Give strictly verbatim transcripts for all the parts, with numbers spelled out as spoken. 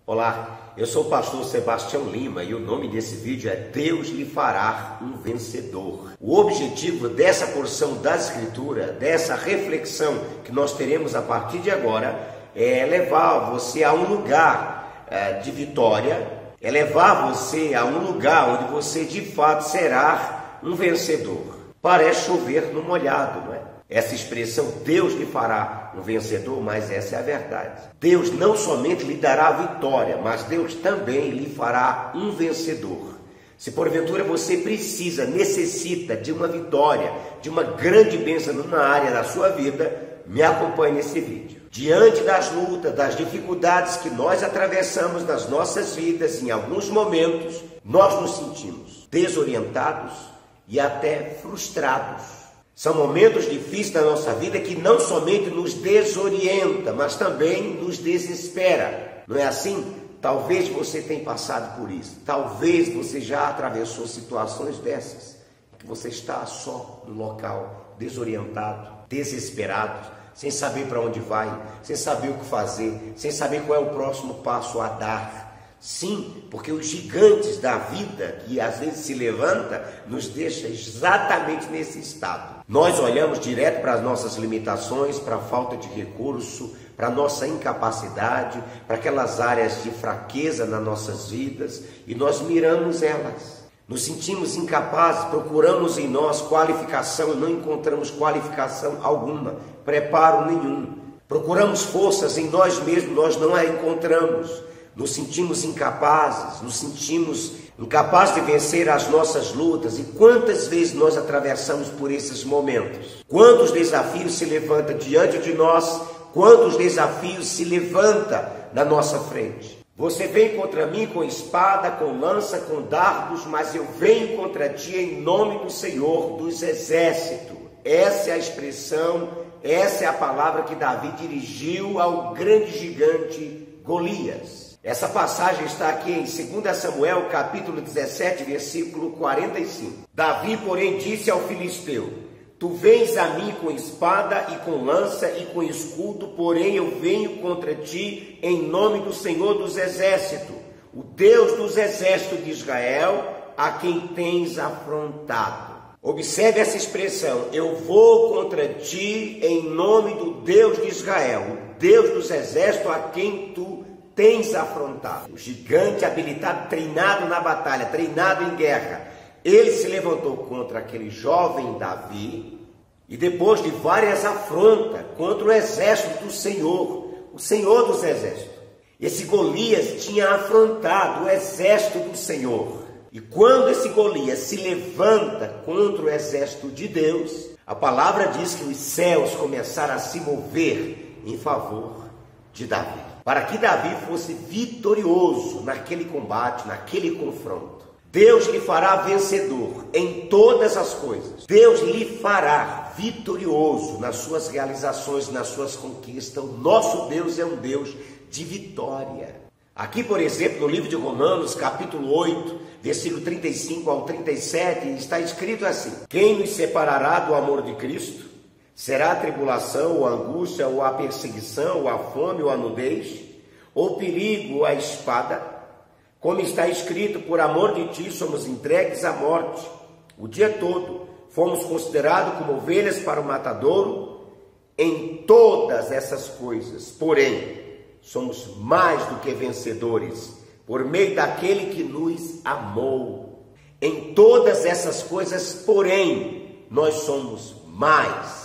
Olá, eu sou o pastor Sebastião Lima e o nome desse vídeo é Deus lhe fará um vencedor. O objetivo dessa porção da Escritura, dessa reflexão que nós teremos a partir de agora, é levar você a um lugar é, de vitória, é levar você a um lugar onde você de fato será um vencedor. Parece chover no molhado, não é? Essa expressão, Deus lhe fará um vencedor, mas essa é a verdade. Deus não somente lhe dará a vitória, mas Deus também lhe fará um vencedor. Se porventura você precisa, necessita de uma vitória, de uma grande bênção na área da sua vida, me acompanhe nesse vídeo. Diante das lutas, das dificuldades que nós atravessamos nas nossas vidas, em alguns momentos, nós nos sentimos desorientados e até frustrados. São momentos difíceis da nossa vida que não somente nos desorienta, mas também nos desespera. Não é assim? Talvez você tenha passado por isso. Talvez você já atravessou situações dessas, que você está só no local, desorientado, desesperado, sem saber para onde vai, sem saber o que fazer, sem saber qual é o próximo passo a dar. Sim, porque os gigantes da vida, que às vezes se levanta, nos deixa exatamente nesse estado. Nós olhamos direto para as nossas limitações, para a falta de recurso, para a nossa incapacidade, para aquelas áreas de fraqueza nas nossas vidas, e nós miramos elas. Nos sentimos incapazes, procuramos em nós qualificação e não encontramos qualificação alguma, preparo nenhum. Procuramos forças em nós mesmos, nós não a encontramos. Nos sentimos incapazes, nos sentimos incapazes de vencer as nossas lutas. E quantas vezes nós atravessamos por esses momentos? Quantos desafios se levantam diante de nós? Quantos desafios se levantam na nossa frente? Você vem contra mim com espada, com lança, com dardos, mas eu venho contra ti em nome do Senhor dos Exércitos. Essa é a expressão, essa é a palavra que Davi dirigiu ao grande gigante Golias. Essa passagem está aqui em dois Samuel, capítulo dezessete, versículo quarenta e cinco. Davi, porém, disse ao filisteu: Tu vens a mim com espada e com lança e com escudo, porém eu venho contra ti em nome do Senhor dos Exércitos, o Deus dos Exércitos de Israel, a quem tens afrontado. Observe essa expressão: eu vou contra ti em nome do Deus de Israel, o Deus dos Exércitos, a quem tu tens afrontado. O gigante habilitado, treinado na batalha, treinado em guerra, ele se levantou contra aquele jovem Davi, e depois de várias afrontas contra o exército do Senhor, o Senhor dos Exércitos, esse Golias tinha afrontado o exército do Senhor. E quando esse Golias se levanta contra o exército de Deus, a palavra diz que os céus começaram a se mover em favor de Davi, para que Davi fosse vitorioso naquele combate, naquele confronto. Deus lhe fará vencedor em todas as coisas. Deus lhe fará vitorioso nas suas realizações, nas suas conquistas. O nosso Deus é um Deus de vitória. Aqui, por exemplo, no livro de Romanos, capítulo oito, versículo trinta e cinco ao trinta e sete, está escrito assim: Quem nos separará do amor de Cristo? Será a tribulação, ou a angústia, ou a perseguição, ou a fome, ou a nudez, ou perigo, ou a espada? Como está escrito, por amor de ti somos entregues à morte o dia todo. Fomos considerados como ovelhas para o matadouro. Em todas essas coisas, porém, somos mais do que vencedores, por meio daquele que nos amou. Em todas essas coisas, porém, nós somos mais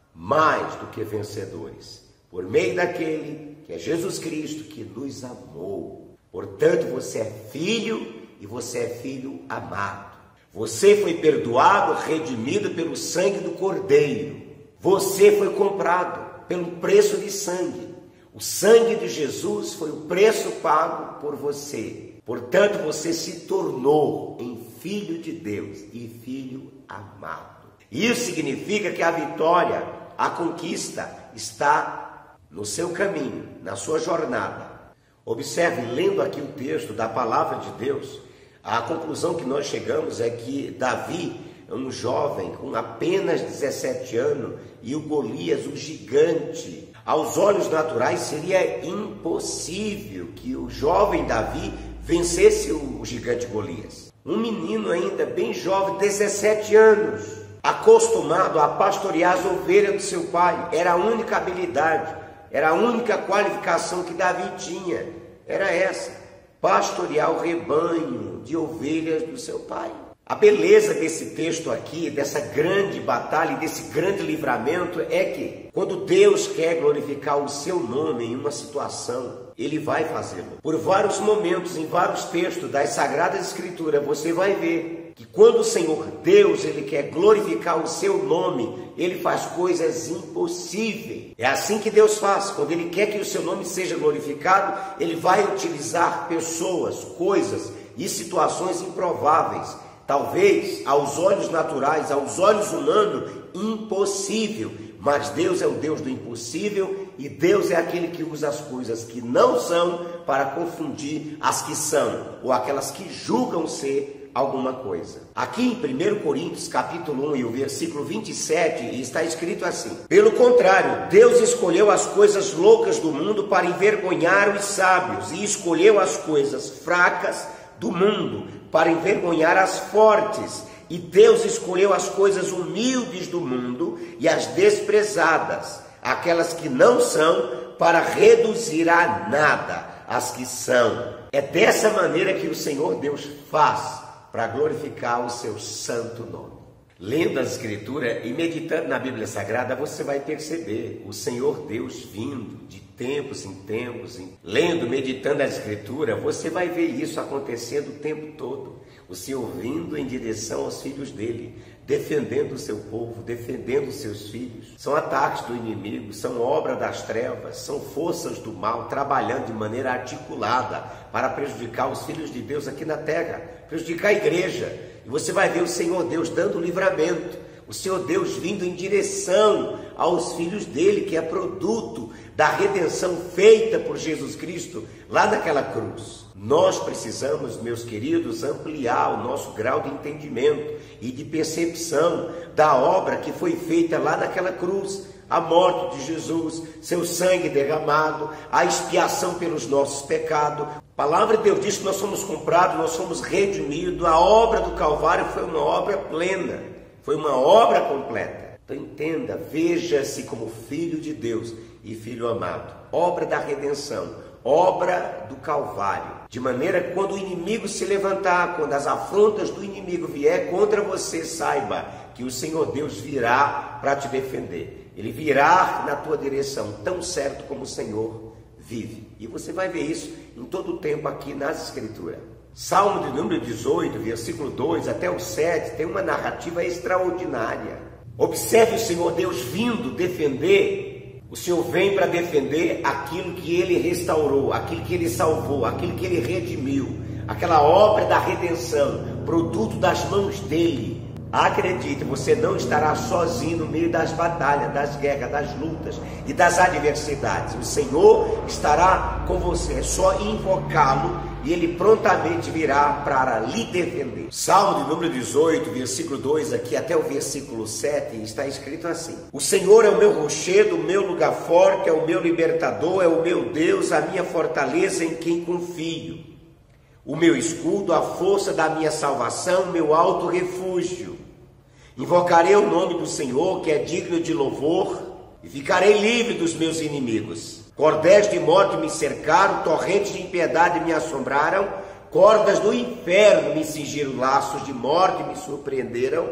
mais do que vencedores, por meio daquele que é Jesus Cristo, que nos amou. Portanto, você é filho e você é filho amado. Você foi perdoado, redimido pelo sangue do Cordeiro. Você foi comprado pelo preço de sangue. O sangue de Jesus foi o preço pago por você. Portanto, você se tornou em filho de Deus e filho amado. Isso significa que a vitória, a conquista está no seu caminho, na sua jornada. Observe, lendo aqui o texto da palavra de Deus, a conclusão que nós chegamos é que Davi é um jovem com apenas dezessete anos e o Golias, o gigante, Aos olhos naturais seria impossível que o jovem Davi vencesse o gigante Golias. Um menino ainda bem jovem, dezessete anos, acostumado a pastorear as ovelhas do seu pai. Era a única habilidade, era a única qualificação que Davi tinha. Era essa, pastorear o rebanho de ovelhas do seu pai. A beleza desse texto aqui, dessa grande batalha e desse grande livramento é que quando Deus quer glorificar o seu nome em uma situação, Ele vai fazê-lo. Por vários momentos, em vários textos das Sagradas Escrituras, você vai ver que quando o Senhor Deus Ele quer glorificar o seu nome, Ele faz coisas impossíveis. É assim que Deus faz. Quando Ele quer que o seu nome seja glorificado, Ele vai utilizar pessoas, coisas e situações improváveis. Talvez, aos olhos naturais, aos olhos humanos, impossível. Mas Deus é o Deus do impossível e Deus é aquele que usa as coisas que não são para confundir as que são, ou aquelas que julgam ser alguma coisa. Aqui em primeiro Coríntios, capítulo um, e o versículo vinte e sete, está escrito assim: pelo contrário, Deus escolheu as coisas loucas do mundo para envergonhar os sábios, e escolheu as coisas fracas do mundo para envergonhar as fortes, e Deus escolheu as coisas humildes do mundo e as desprezadas, aquelas que não são, para reduzir a nada as que são. É dessa maneira que o Senhor Deus faz para glorificar o seu santo nome. Lendo a Escritura e meditando na Bíblia Sagrada, você vai perceber o Senhor Deus vindo de tempos em tempos. Lendo, meditando a Escritura, você vai ver isso acontecendo o tempo todo. O Senhor vindo em direção aos filhos dele, defendendo o seu povo, defendendo os seus filhos. São ataques do inimigo, são obra das trevas, são forças do mal trabalhando de maneira articulada para prejudicar os filhos de Deus aqui na terra, prejudicar a igreja. E você vai ver o Senhor Deus dando livramento, o Senhor Deus vindo em direção aos filhos dele, que é produto da redenção feita por Jesus Cristo lá naquela cruz. Nós precisamos, meus queridos, ampliar o nosso grau de entendimento e de percepção da obra que foi feita lá naquela cruz. A morte de Jesus, seu sangue derramado, a expiação pelos nossos pecados. A palavra de Deus diz que nós somos comprados, nós somos redimidos. A obra do Calvário foi uma obra plena, foi uma obra completa. Então entenda, veja-se como filho de Deus e filho amado. Obra da redenção, obra do Calvário. De maneira que quando o inimigo se levantar, quando as afrontas do inimigo vier contra você, saiba que o Senhor Deus virá para te defender. Ele virá na tua direção, tão certo como o Senhor vive. E você vai ver isso em todo o tempo aqui nas Escrituras. Salmo de número dezoito, versículo dois até o sete, tem uma narrativa extraordinária. Observe o Senhor Deus vindo defender. O Senhor vem para defender aquilo que Ele restaurou, aquilo que Ele salvou, aquilo que Ele redimiu. Aquela obra da redenção, produto das mãos dEle. Acredite, você não estará sozinho no meio das batalhas, das guerras, das lutas e das adversidades. O Senhor estará com você, é só invocá-lo e Ele prontamente virá para lhe defender. Salmo de número dezoito, versículo dois aqui até o versículo sete, está escrito assim: o Senhor é o meu rochedo, o meu lugar forte, é o meu libertador, é o meu Deus, a minha fortaleza em quem confio. O meu escudo, a força da minha salvação, meu alto refúgio. Invocarei o nome do Senhor, que é digno de louvor, e ficarei livre dos meus inimigos. Cordéis de morte me cercaram, torrentes de impiedade me assombraram, cordas do inferno me cingiram, laços de morte me surpreenderam.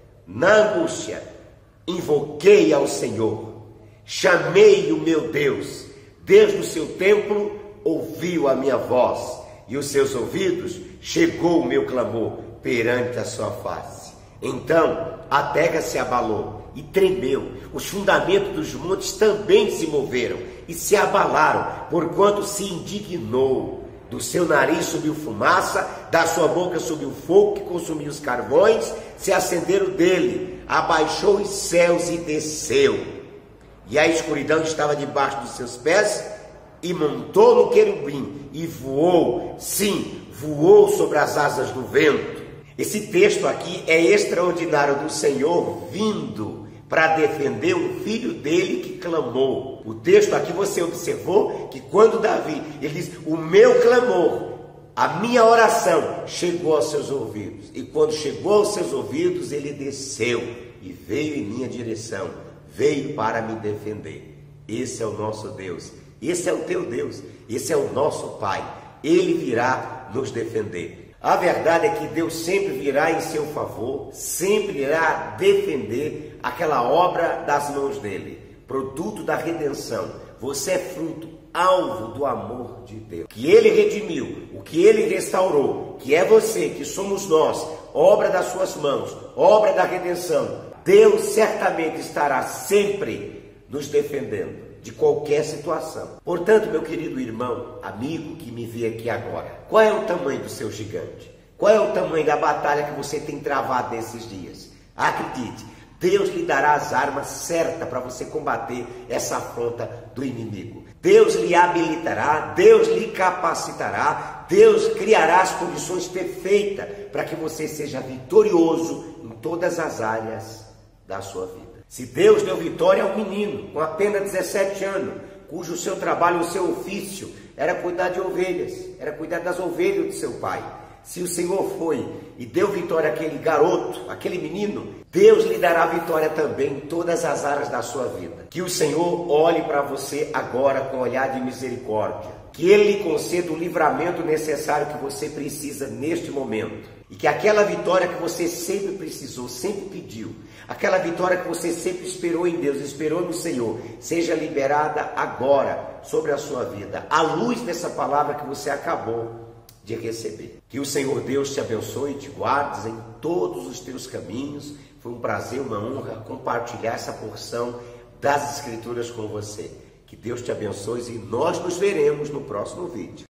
Na angústia, invoquei ao Senhor, chamei o meu Deus, desde o seu templo ouviu a minha voz, e os seus ouvidos chegou o meu clamor perante a sua face. Então a terra se abalou e tremeu, os fundamentos dos montes também se moveram e se abalaram, porquanto se indignou. Do seu nariz subiu fumaça, da sua boca subiu fogo que consumiu os carvões, se acenderam dele, abaixou os céus e desceu. E a escuridão estava debaixo dos seus pés, e montou no querubim, e voou, sim, voou sobre as asas do vento. Esse texto aqui é extraordinário, do Senhor vindo para defender um filho dele que clamou. O texto aqui você observou que quando Davi, ele diz, o meu clamor, a minha oração chegou aos seus ouvidos. E quando chegou aos seus ouvidos, ele desceu e veio em minha direção, veio para me defender. Esse é o nosso Deus, esse é o teu Deus, esse é o nosso Pai. Ele virá nos defender. A verdade é que Deus sempre virá em seu favor, sempre irá defender aquela obra das mãos dele, produto da redenção. Você é fruto, alvo do amor de Deus, que ele redimiu, o que ele restaurou, que é você, que somos nós, obra das suas mãos, obra da redenção. Deus certamente estará sempre nos defendendo de qualquer situação. Portanto, meu querido irmão, amigo que me vê aqui agora, qual é o tamanho do seu gigante? Qual é o tamanho da batalha que você tem travado nesses dias? Acredite, Deus lhe dará as armas certas para você combater essa afronta do inimigo. Deus lhe habilitará, Deus lhe capacitará, Deus criará as condições perfeitas para que você seja vitorioso em todas as áreas da sua vida. Se Deus deu vitória a um menino com apenas dezessete anos, cujo seu trabalho, o seu ofício era cuidar de ovelhas, era cuidar das ovelhas de seu pai. Se o Senhor foi e deu vitória àquele garoto, àquele menino, Deus lhe dará vitória também em todas as áreas da sua vida. Que o Senhor olhe para você agora com olhar de misericórdia. Que Ele lhe conceda o livramento necessário que você precisa neste momento. E que aquela vitória que você sempre precisou, sempre pediu, aquela vitória que você sempre esperou em Deus, esperou no Senhor, seja liberada agora sobre a sua vida, à luz dessa palavra que você acabou de receber. Que o Senhor Deus te abençoe e te guarde em todos os teus caminhos. Foi um prazer, uma honra compartilhar essa porção das Escrituras com você. Que Deus te abençoe e nós nos veremos no próximo vídeo.